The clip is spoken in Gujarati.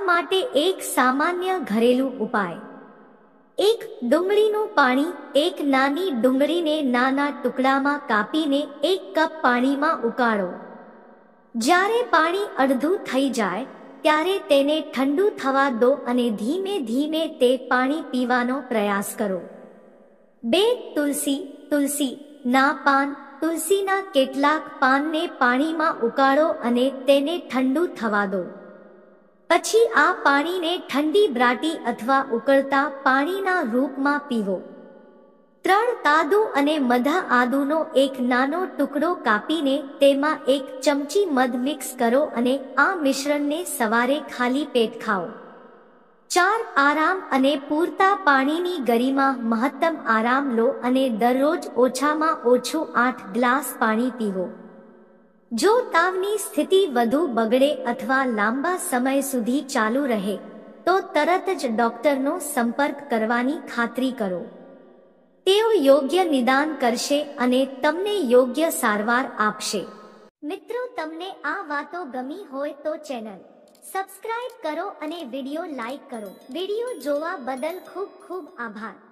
માટે એક સામાન્ય ઘરેલું ઉપાય. એક ડુંગળીનું પાણી. એક નાની ડુંગળીને નાના ટુકડામાં કાપીને 1 કપ પાણીમાં ઉકાળો. જ્યારે પાણી અડધું થઈ જાય ત્યારે તેને ઠંડુ થવા દો અને ધીમે ધીમે તે પાણી પીવાનો પ્રયાસ કરો. 2. તુલસી ના પાન. તુલસીના કેટલાક પાનને પાણીમાં ઉકાળો અને તેને ઠંડુ થવા દો. પછી આ પાણીને ઠંડી બ્રાટી અથવા ઉકળતા પાણીના રૂપમાં પીવો. 3. આદુ અને મધા. આદુનો એક નાનો ટુકડો કાપીને તેમાં 1 ચમચી મધ મિક્સ કરો અને આ મિશ્રણને સવારે ખાલી પેટ ખાઓ. 4. આરામ અને પૂરતા પાણીની ગરિમા. મહત્તમ આરામ લો અને દરરોજ ઓછામાં ઓછું 8 ગ્લાસ પાણી પીવો. જો તાવની સ્થિતિ વધુ બગડે અથવા લાંબા સમય સુધી ચાલુ રહે તો તરત જ ડોક્ટરનો સંપર્ક કરવાની ખાતરી કરો. તેઓ યોગ્ય નિદાન કરશે અને તમને યોગ્ય સારવાર આપશે. મિત્રો, તમને આ વાતો ગમી હોય તો ચેનલ સબસ્ક્રાઇબ કરો અને વિડિયો લાઈક કરો. વિડિયો જોવા બદલ ખૂબ ખૂબ આભાર.